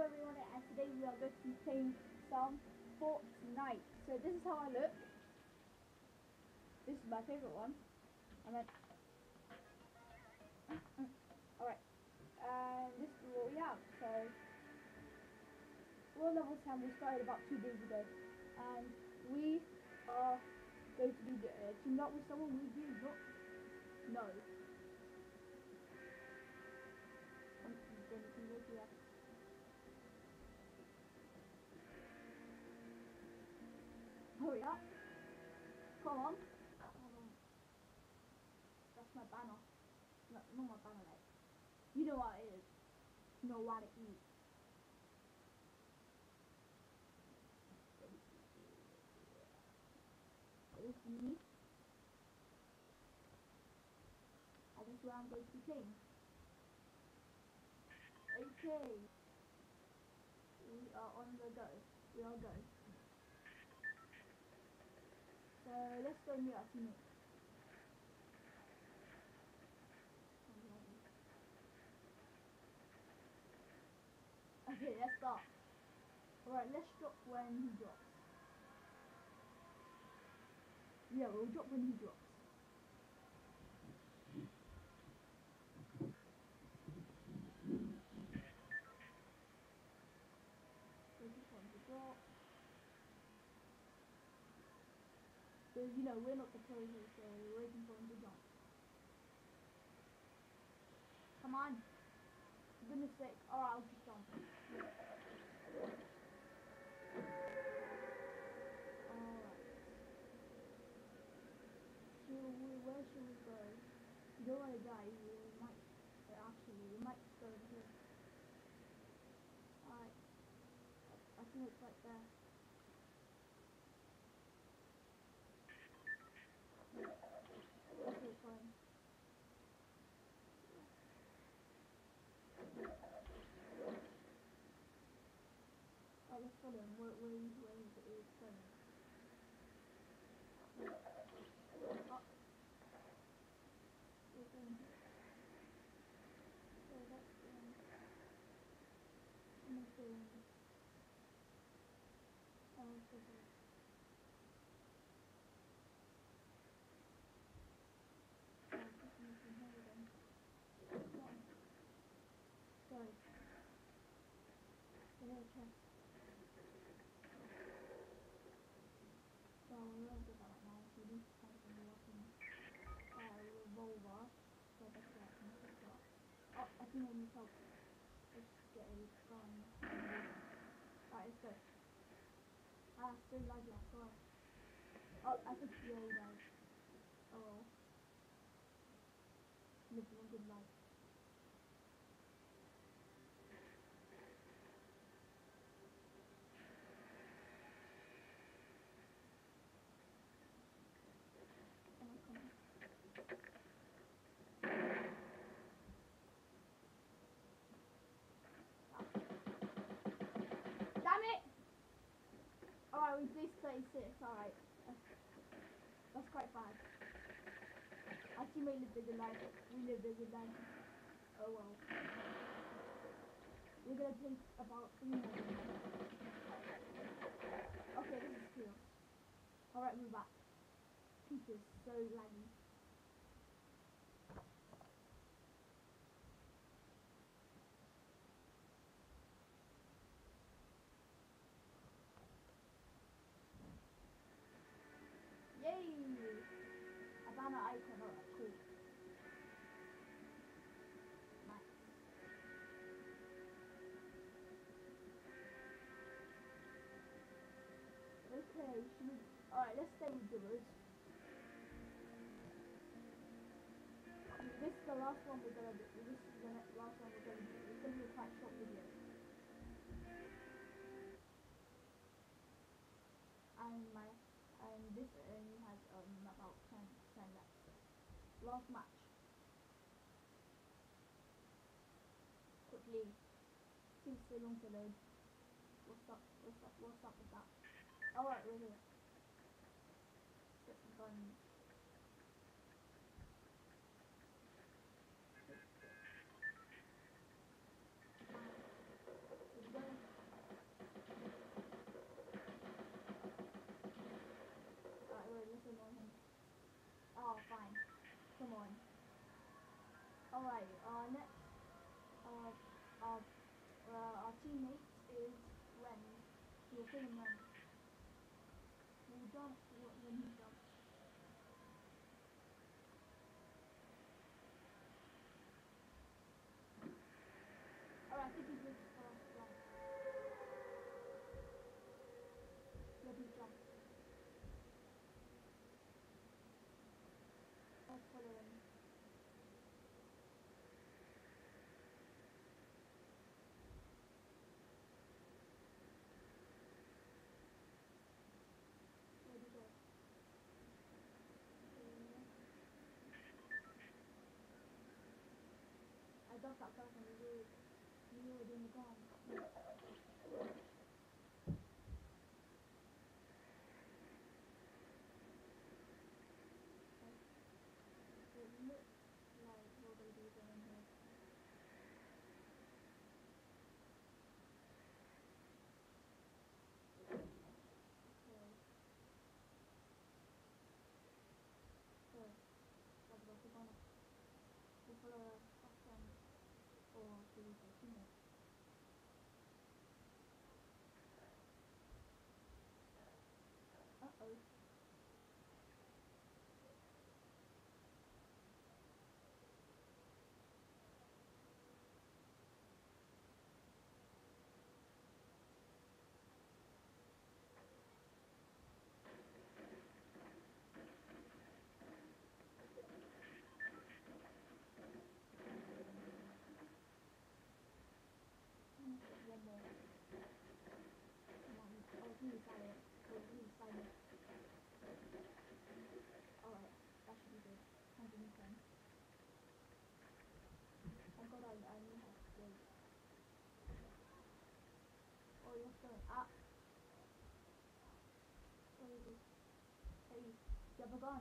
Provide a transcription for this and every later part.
everyone, and today we are going to be playing some Fortnite. So this is how I look. This is my favourite one. And then, alright, and this is what we have. So we're level 10. We started about 2 days ago, and we are going to be teamed up with someone we do not know. Hurry up! Come on! That's my banner. No, not my banner, like. You know what it is. You know what it is. This is me. And this is where I'm going to be playing. Okay. We are on the go. We are go. So let's go meet our teammate. Okay, let's start. Alright, let's drop when he drops. Yeah, we'll drop when he drops. Waiting for him to drop. Because, you know, we're not the pro here, so we're waiting for him to jump. Come on. For goodness sake. Alright, I'll just jump. Alright. So, where should we go? You don't want to die. We might, actually, we might just go over here. Alright. I think it's right there. Let's wait for him. Alright, let's follow him. Where is going? Oh. We're going here. So that's almost going. Oh, so good. Sorry. I got a chest. Well, we won't get that right now. We need to find some weapon. Revolver. So I guess that can pick up. Oh, I think I need help. Let's get a gun. Alright, let's go. Ah, so laggy, I swear. Oh, I think yeah, he died. Oh well. Living a good life. Come on. Damn it! Alright, we placed 36, alright. That's quite bad. Our teammate lived a good life. We lived a good life. Oh well. We're gonna take about 3 more minutes. Okay, this is chaos. Alright, we're back. Peter's so laggy. Yay! A banner icon, alright, cool. Nice. Okay, alright, let's stay with Givers. This is the last one we're gonna do. This is the last one we're gonna do. It's gonna be a quite short video. And this only has about 10 left. Last match. Quickly. Seems so long to load. What's up with that? Alright, we're here. Get some guns. fine. Come on. Alright, next, uh, our teammate is Ren. We'll call him Ren. We'll jump when he jumps. Alright, I think he's ready for us to jump. Ready to jump. Let's follow him. Where'd he go? I got that person, he was in the ground. It looks like what they do in here. Okay. So, what about the gonna? We'll follow our friend. Or should we say teammate? Uh-oh. One more. Come on. Oh, he's silent. Oh, he's silent. Alright, that should be good. 110. Thank God I knew how to wait. Oh, you're still ah. Where is he? Hey, do you have a gun?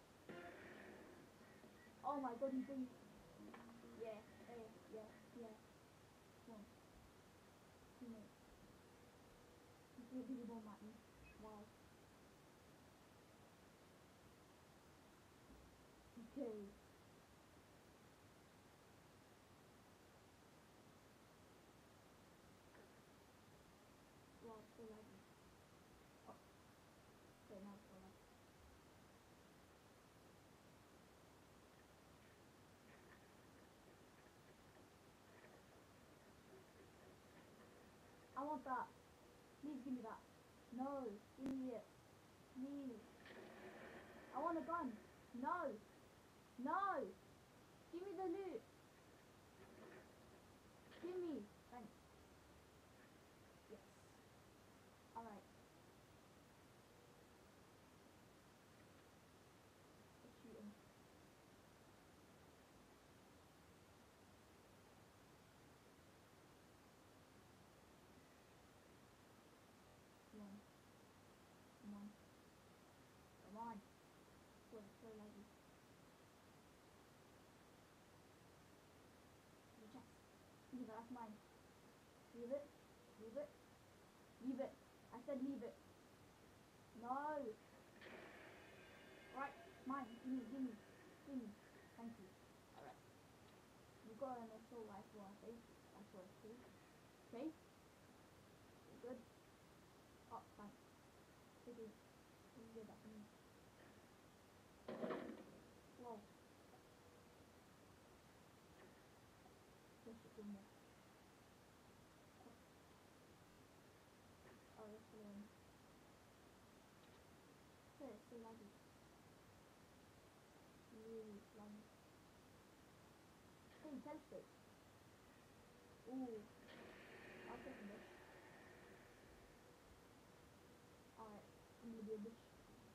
Oh my God, he's in. Yeah, hey, yeah, yeah. Come on, teammate. He threw a big bomb at me. Wow. Okay. Wow, so laggy. Oh, okay, now it's so laggy. I want that. Please give me that. No, give me it. Please. I want a gun. No. No. Give me the loot. Give me. Thanks. Yes. Alright. Let's shoot him. Come on. Come on. Come on. God, it's so laggy. The chest. Leave it, that's mine. Leave it. Leave it. Leave it. I said leave it. No. Right, mine. Give me, give me. Give me. Thank you. Alright. You got an assault rifle, I think. That's what it's called. Okay. Good. Oh, thanks. Okay. You can get that for me. Whoa. Let's just do more. Oh, let's go in. Okay, it's so laggy. Really laggy. Hey, telescope. Ooh. I'll take a bush. Alright, I'm gonna be a bush.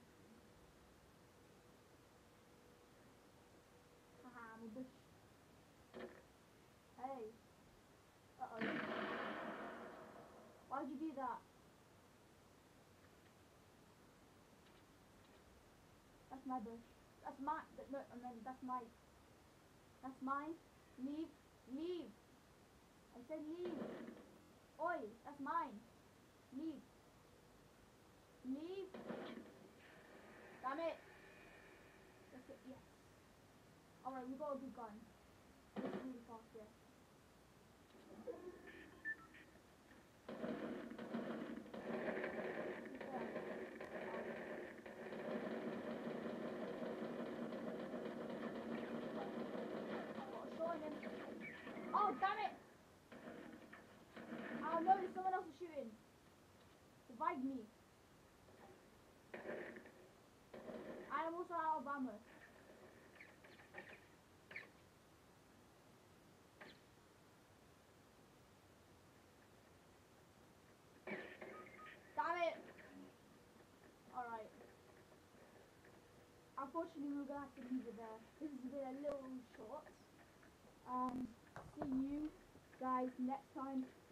Haha, I'm a bush. Hey. Uh-oh. Why'd you do that? That's my bush. That's my, no, and then that's my, that's mine. Leave. Leave. I said leave. Oi, that's mine. Leave. Leave. Damn it. That's it, yes. Alright, we got a good gun. It's really fast, yeah. Oh, damn it! Oh no, there's someone else is shooting. Revive me. I'm also out of ammo. Damn it! Alright. Unfortunately, we're gonna have to leave it there. This has been a little short. See you guys next time.